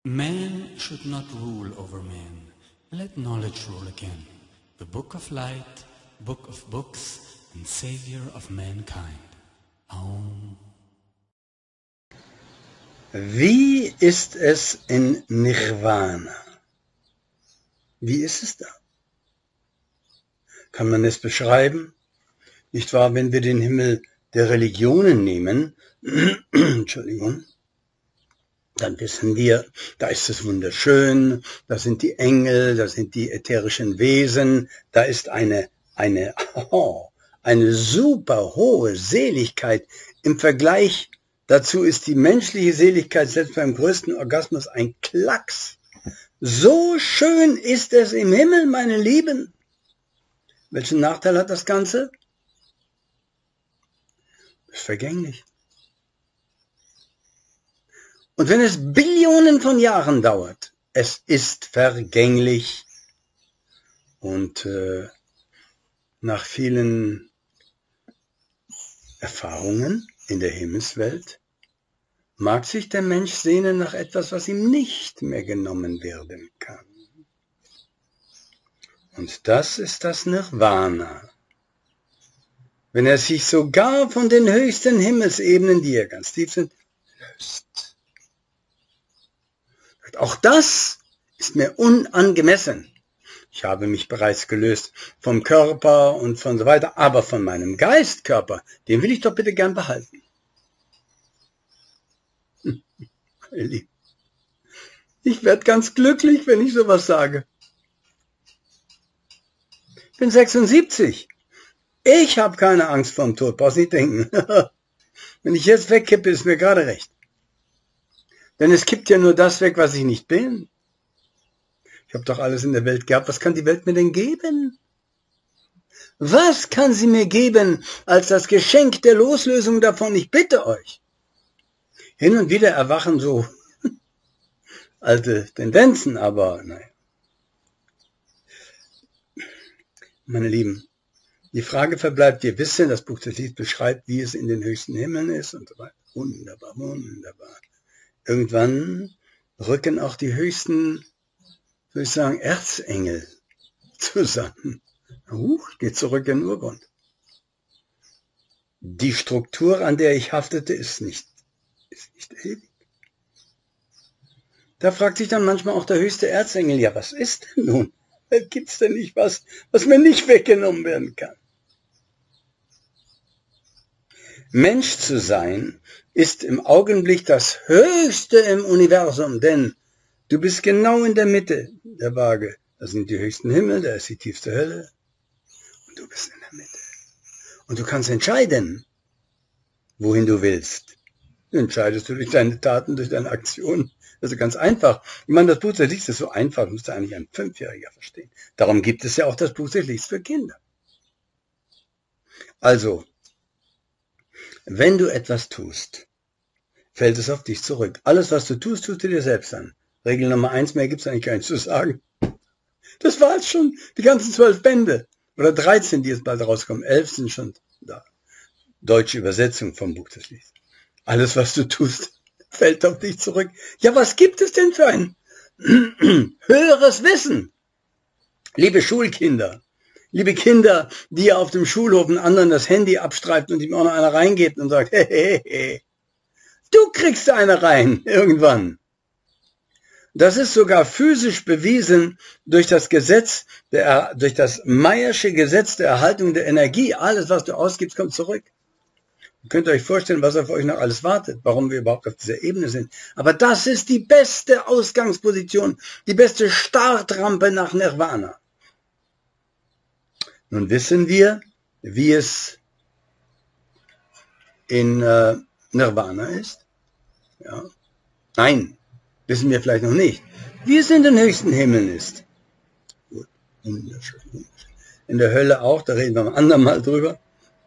Man should not rule over man. Let knowledge rule again. The book of light, book of books, and savior of mankind. Aum. Wie ist es in Nirvana? Wie ist es da? Kann man es beschreiben? Nicht wahr, wenn wir den Himmel der Religionen nehmen, Entschuldigung, dann wissen wir, da ist es wunderschön, da sind die Engel, da sind die ätherischen Wesen, da ist eine super hohe Seligkeit. Im Vergleich dazu ist die menschliche Seligkeit selbst beim größten Orgasmus ein Klacks. So schön ist es im Himmel, meine Lieben. Welchen Nachteil hat das Ganze? Es ist vergänglich. Und wenn es Billionen von Jahren dauert, es ist vergänglich. Und nach vielen Erfahrungen in der Himmelswelt mag sich der Mensch sehnen nach etwas, was ihm nicht mehr genommen werden kann. Und das ist das Nirvana. Wenn er sich sogar von den höchsten Himmelsebenen, die ja ganz tief sind, löst. Auch das ist mir unangemessen. Ich habe mich bereits gelöst vom Körper und von so weiter, aber von meinem Geistkörper, den will ich doch bitte gern behalten. Ich werde ganz glücklich, wenn ich sowas sage. Ich bin 76. Ich habe keine Angst vorm Tod, brauchst nicht denken. Wenn ich jetzt wegkippe, ist mir gerade recht. Denn es kippt ja nur das weg, was ich nicht bin. Ich habe doch alles in der Welt gehabt. Was kann die Welt mir denn geben? Was kann sie mir geben als das Geschenk der Loslösung davon? Ich bitte euch. Hin und wieder erwachen so alte Tendenzen, aber naja. Meine Lieben, die Frage verbleibt, ihr wisst, das Buch des Lieds beschreibt, wie es in den höchsten Himmeln ist und so weiter. Wunderbar, wunderbar. Irgendwann rücken auch die höchsten, soll ich sagen, Erzengel zusammen. Geht zurück in den Urgrund. Die Struktur, an der ich haftete, ist nicht ewig. Da fragt sich dann manchmal auch der höchste Erzengel, ja, was ist denn nun? Gibt's denn nicht was mir nicht weggenommen werden kann? Mensch zu sein ist im Augenblick das Höchste im Universum, denn du bist genau in der Mitte der Waage. Da sind die höchsten Himmel, da ist die tiefste Hölle und du bist in der Mitte. Und du kannst entscheiden, wohin du willst. Du entscheidest durch deine Taten, durch deine Aktionen. Also ganz einfach. Ich meine, das Buch des Lichts ist so einfach, das müsste eigentlich ein 5-Jähriger verstehen. Darum gibt es ja auch das Buch des Lichts für Kinder. Also, wenn du etwas tust, fällt es auf dich zurück. Alles, was du tust, tust du dir selbst an. Regel Nummer 1, mehr gibt es eigentlich gar nicht zu sagen. Das war es schon, die ganzen 12 Bände. Oder 13, die jetzt bald rauskommen. 11 sind schon da. Deutsche Übersetzung vom Buch des Lichts. Alles, was du tust, fällt auf dich zurück. Ja, was gibt es denn für ein höheres Wissen? Liebe Schulkinder, liebe Kinder, die auf dem Schulhof einen anderen das Handy abstreift und ihm auch noch einer reingebt und sagt, hey, du kriegst eine rein, irgendwann. Das ist sogar physisch bewiesen durch das durch das Mayersche Gesetz der Erhaltung der Energie. Alles, was du ausgibst, kommt zurück. Ihr könnt euch vorstellen, was auf euch noch alles wartet, warum wir überhaupt auf dieser Ebene sind. Aber das ist die beste Ausgangsposition, die beste Startrampe nach Nirvana. Nun wissen wir, wie es in Nirvana ist. Ja. Nein, wissen wir vielleicht noch nicht. Wie es in den höchsten Himmeln ist. Gut, wunderschön, wunderschön. In der Hölle auch, da reden wir am anderen Mal drüber.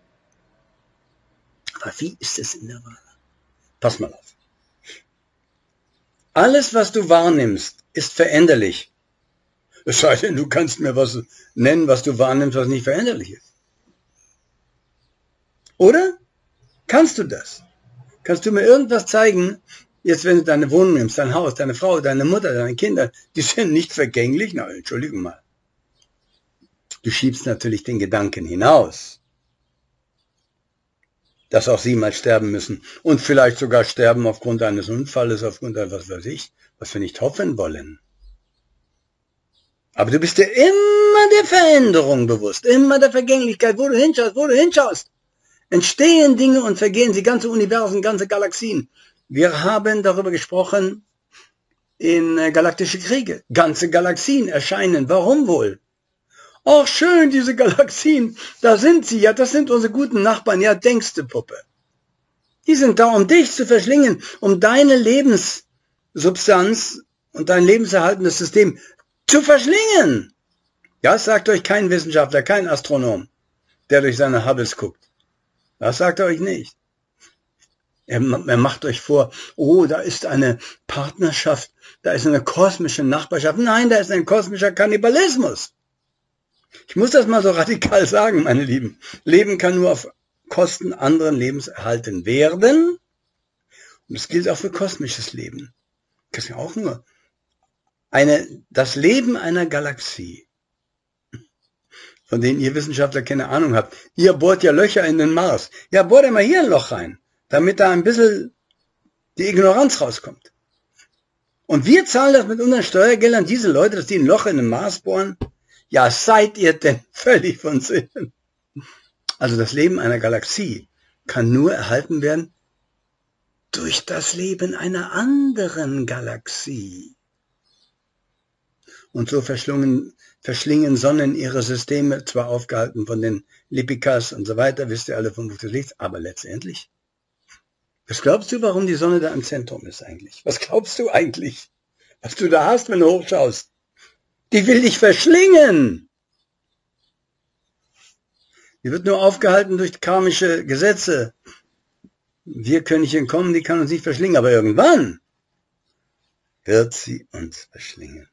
Aber wie ist es in Nirvana? Pass mal auf. Alles, was du wahrnimmst, ist veränderlich. Es sei denn, du kannst mir was nennen, was du wahrnimmst, was nicht veränderlich ist. Oder? Kannst du das? Kannst du mir irgendwas zeigen, Jetzt, wenn du deine Wohnung nimmst, dein Haus, deine Frau, deine Mutter, deine Kinder, die sind nicht vergänglich. Na, Entschuldigung mal. Du schiebst natürlich den Gedanken hinaus, dass auch sie mal sterben müssen und vielleicht sogar sterben aufgrund eines Unfalles, aufgrund eines, was weiß ich, was wir nicht hoffen wollen. Aber du bist dir immer der Veränderung bewusst, immer der Vergänglichkeit, wo du hinschaust, entstehen Dinge und vergehen sie, ganze Universen, ganze Galaxien. Wir haben darüber gesprochen in Galaktische Kriege. Ganze Galaxien erscheinen. Warum wohl? Ach schön, diese Galaxien, da sind sie, ja, das sind unsere guten Nachbarn, ja, denkst du, Puppe. Die sind da, um dich zu verschlingen, um deine Lebenssubstanz und dein lebenserhaltendes System zu verschlingen. Das sagt euch kein Wissenschaftler, kein Astronom, der durch seine Hubbles guckt. Das sagt er euch nicht. Er macht euch vor, oh, da ist eine Partnerschaft, da ist eine kosmische Nachbarschaft. Nein, da ist ein kosmischer Kannibalismus. Ich muss das mal so radikal sagen, meine Lieben. Leben kann nur auf Kosten anderen Lebens erhalten werden. Und das gilt auch für kosmisches Leben. Das ist ja auch nur das Leben einer Galaxie, von denen ihr Wissenschaftler keine Ahnung habt. Ihr bohrt ja Löcher in den Mars. Ja, bohrt ja mal hier ein Loch rein, damit da ein bisschen die Ignoranz rauskommt. Und wir zahlen das mit unseren Steuergeldern, diese Leute, dass die ein Loch in den Mars bohren. Ja, seid ihr denn völlig von Sinnen? Also das Leben einer Galaxie kann nur erhalten werden durch das Leben einer anderen Galaxie. Und so verschlingen Sonnen ihre Systeme, zwar aufgehalten von den Lipikas und so weiter, wisst ihr alle vom Buch des Lichts, aber letztendlich, was glaubst du, warum die Sonne da im Zentrum ist eigentlich? Was glaubst du eigentlich, was du da hast, wenn du hochschaust? Die will dich verschlingen. Die wird nur aufgehalten durch karmische Gesetze. Wir können nicht entkommen, die kann uns nicht verschlingen, aber irgendwann wird sie uns verschlingen.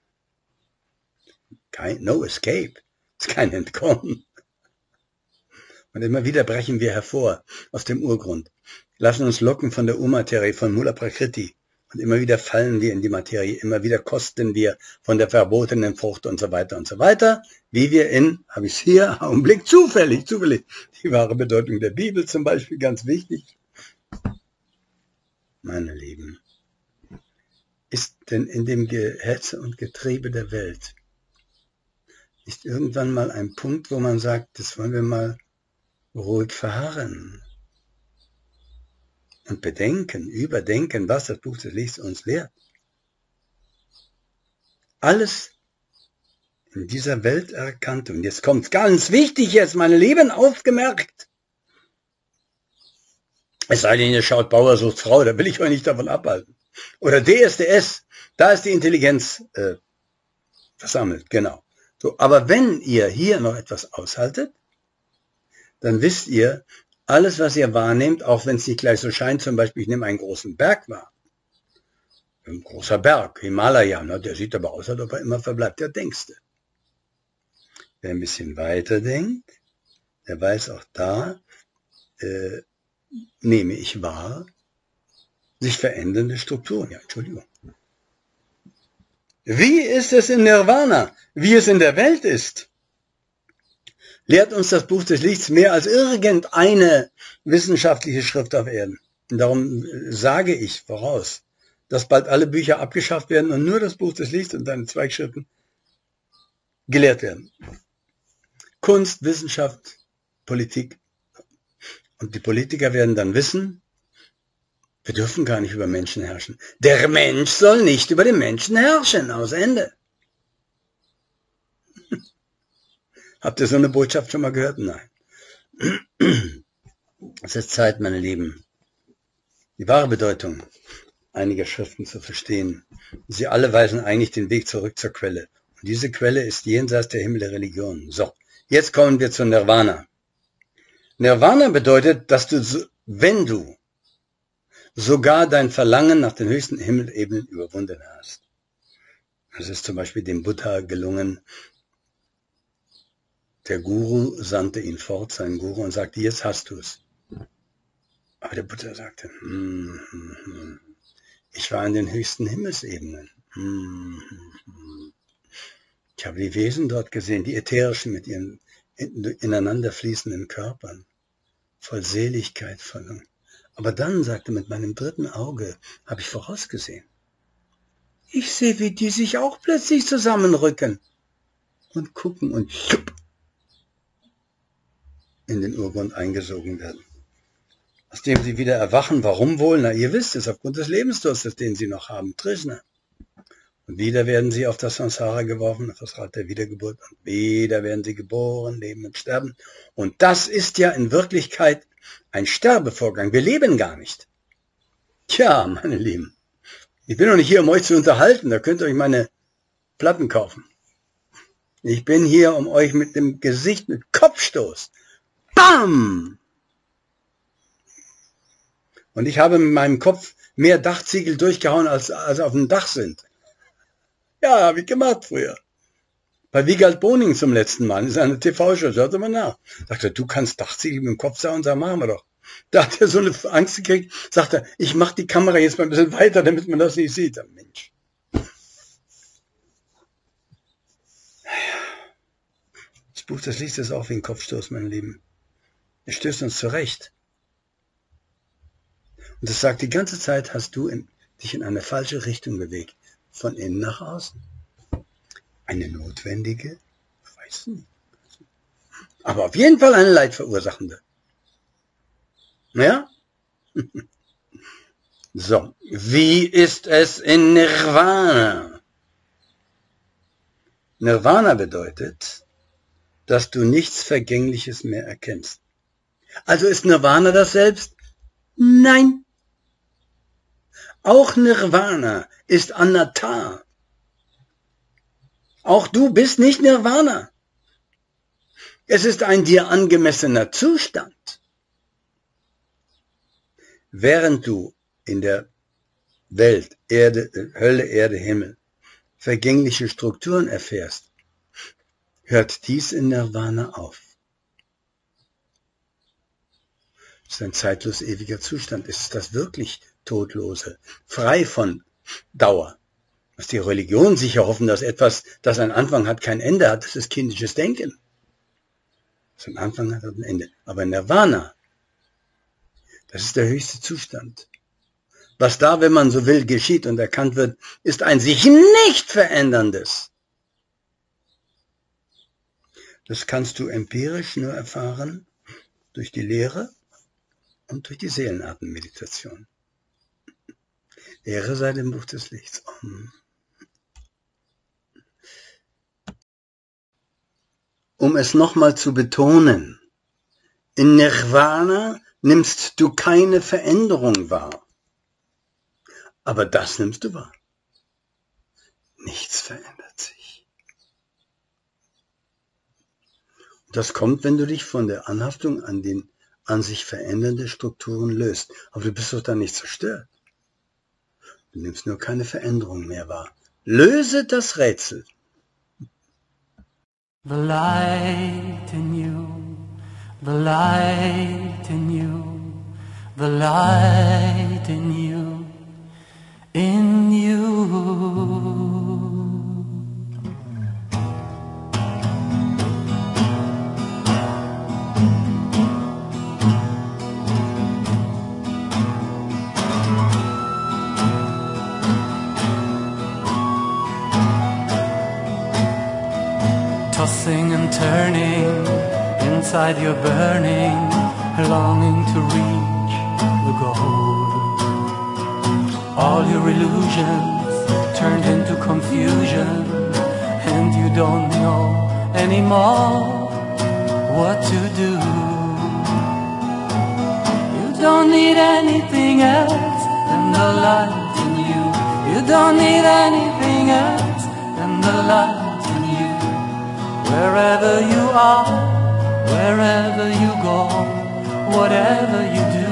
No escape, ist kein Entkommen. Und immer wieder brechen wir hervor aus dem Urgrund, lassen uns locken von der Urmaterie, von Mula Prakriti. Und immer wieder fallen wir in die Materie, immer wieder kosten wir von der verbotenen Frucht und so weiter, wie wir habe ich es hier, Augenblick, zufällig, die wahre Bedeutung der Bibel zum Beispiel, ganz wichtig. Meine Lieben, ist denn in dem Gehetze und Getriebe der Welt nicht irgendwann mal ein Punkt, wo man sagt, das wollen wir mal ruhig verharren und bedenken, überdenken, was das Buch des Lichts uns lehrt. Alles in dieser Welt erkannt. Und jetzt kommt's ganz wichtig jetzt, meine Lieben, aufgemerkt. Es sei denn, ihr schaut Bauer sucht Frau, da will ich euch nicht davon abhalten. Oder DSDS, da ist die Intelligenz versammelt, genau. So, aber wenn ihr hier noch etwas aushaltet, dann wisst ihr, alles, was ihr wahrnehmt, auch wenn es nicht gleich so scheint, zum Beispiel, ich nehme einen großen Berg wahr. Ein großer Berg, Himalaya, der sieht aber aus, als ob er immer verbleibt, der denkste. Wer ein bisschen weiter denkt, der weiß auch da, nehme ich wahr, sich verändernde Strukturen. Ja, Entschuldigung. Wie ist es in Nirvana, wie es in der Welt ist? Lehrt uns das Buch des Lichts mehr als irgendeine wissenschaftliche Schrift auf Erden. Und darum sage ich voraus, dass bald alle Bücher abgeschafft werden und nur das Buch des Lichts und seine Zweigschriften gelehrt werden. Kunst, Wissenschaft, Politik. Und die Politiker werden dann wissen, wir dürfen gar nicht über Menschen herrschen. Der Mensch soll nicht über den Menschen herrschen. Aus Ende. Habt ihr so eine Botschaft schon mal gehört? Nein. Es ist Zeit, meine Lieben, die wahre Bedeutung einiger Schriften zu verstehen. Sie alle weisen eigentlich den Weg zurück zur Quelle. Und diese Quelle ist jenseits der Himmel der Religion. So, jetzt kommen wir zu Nirvana. Nirvana bedeutet, dass du, wenn du sogar dein Verlangen nach den höchsten Himmelebenen überwunden hast. Es ist zum Beispiel dem Buddha gelungen, der Guru sandte ihn fort, seinen Guru, und sagte, jetzt hast du es. Aber der Buddha sagte, Ich war in den höchsten Himmelsebenen. Ich habe die Wesen dort gesehen, die ätherischen mit ihren ineinander fließenden Körpern, voll Seligkeit, aber dann, sagte mit meinem dritten Auge, habe ich vorausgesehen. Ich sehe, wie die sich auch plötzlich zusammenrücken und gucken und in den Urgrund eingesogen werden. Aus dem sie wieder erwachen. Warum wohl? Na, ihr wisst es, aufgrund des Lebensdurstes, den sie noch haben, Trishna. Und wieder werden sie auf das Samsara geworfen, auf das Rad der Wiedergeburt. Und wieder werden sie geboren, leben und sterben. Und das ist ja in Wirklichkeit ein Sterbevorgang. Wir leben gar nicht. Tja, meine Lieben, ich bin doch nicht hier, um euch zu unterhalten. Da könnt ihr euch meine Platten kaufen. Ich bin hier, um euch mit dem Gesicht, mit Kopfstoß, BAM! Und ich habe mit meinem Kopf mehr Dachziegel durchgehauen, als auf dem Dach sind. Ja, habe ich gemacht früher. Bei Wiegald Boning zum letzten Mal, in seiner TV-Show, hörte mal nach. Sagte, du kannst Dachziegel mit dem Kopf sagen, sag, machen wir doch. Da hat er so eine Angst gekriegt, sagte er, ich mache die Kamera jetzt mal ein bisschen weiter, damit man das nicht sieht. Mensch. Das Buch des Lichts ist auch wie ein Kopfstoß, meine Lieben. Es stößt uns zurecht. Und es sagt, die ganze Zeit hast du dich in eine falsche Richtung bewegt. Von innen nach außen. Eine notwendige, ich weiß nicht. Aber auf jeden Fall eine leidverursachende. Ja? So, wie ist es in Nirvana? Nirvana bedeutet, dass du nichts Vergängliches mehr erkennst. Also ist Nirvana das Selbst? Nein. Auch Nirvana ist Anatta. Auch du bist nicht Nirvana. Es ist ein dir angemessener Zustand. Während du in der Welt, Erde, Hölle, Erde, Himmel, vergängliche Strukturen erfährst, hört dies in Nirvana auf. Es ist ein zeitlos ewiger Zustand. Es ist das wirklich Todlose, frei von Dauer. Was die Religionen sicher hoffen, dass etwas, das einen Anfang hat, kein Ende hat, das ist kindisches Denken. Was einen Anfang hat, hat ein Ende. Aber Nirvana, das ist der höchste Zustand. Was da, wenn man so will, geschieht und erkannt wird, ist ein sich nicht veränderndes. Das kannst du empirisch nur erfahren durch die Lehre und durch die Seelenartenmeditation. Ehre sei dem Buch des Lichts. Um es nochmal zu betonen, in Nirvana nimmst du keine Veränderung wahr. Aber das nimmst du wahr. Nichts verändert sich. Das kommt, wenn du dich von der Anhaftung an sich verändernde Strukturen löst. Aber du bist doch dann nicht zerstört. Du nimmst nur keine Veränderung mehr wahr. Löse das Rätsel. The light in you, the light in you, the light in you, in you. Tossing and turning inside your burning, longing to reach the goal. All your illusions turned into confusion, and you don't know anymore what to do. You don't need anything else than the light in you. You don't need anything else than the light. Wherever you are, wherever you go, whatever you do,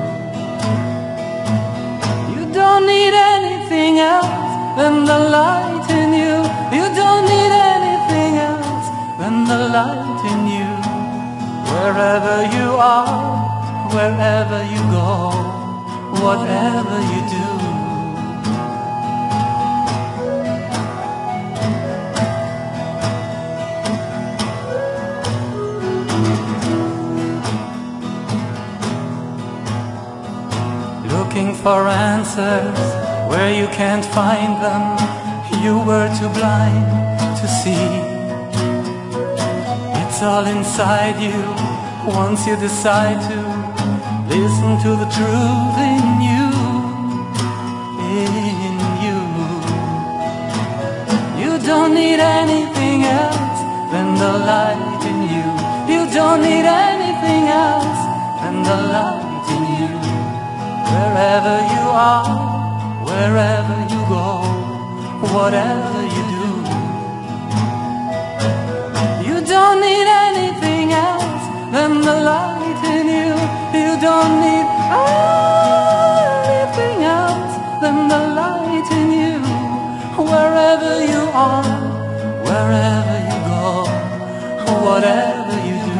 you don't need anything else than the light in you. You don't need anything else than the light in you. Wherever you are, wherever you go, whatever you do. for answers where you can't find them. You were too blind to see. It's all inside you once you decide to listen to the truth in you. In you. You don't need anything else than the light in you. You don't need anything else than the light in you. Wherever you are, wherever you go, whatever you do, you don't need anything else than the light in you. You don't need anything else than the light in you. Wherever you are, wherever you go, whatever you do.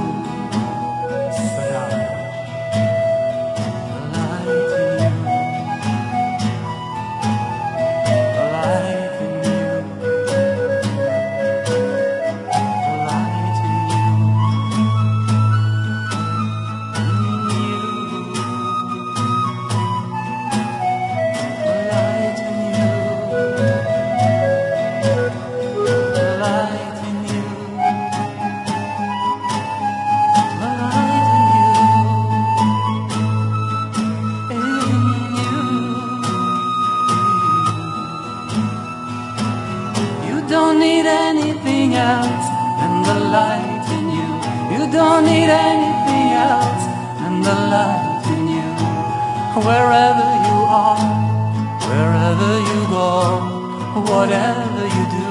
You don't need anything else than the light in you. You don't need anything else than the light in you. Wherever you are, wherever you go, whatever you do,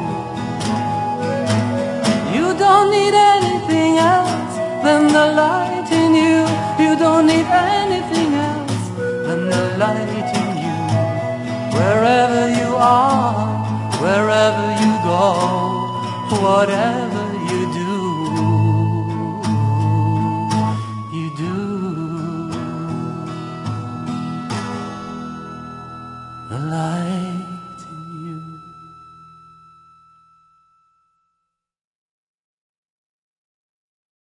you don't need anything else than the light in you. You don't need anything else than the light in you. Wherever you are, wherever you go, whatever you do, you do. The light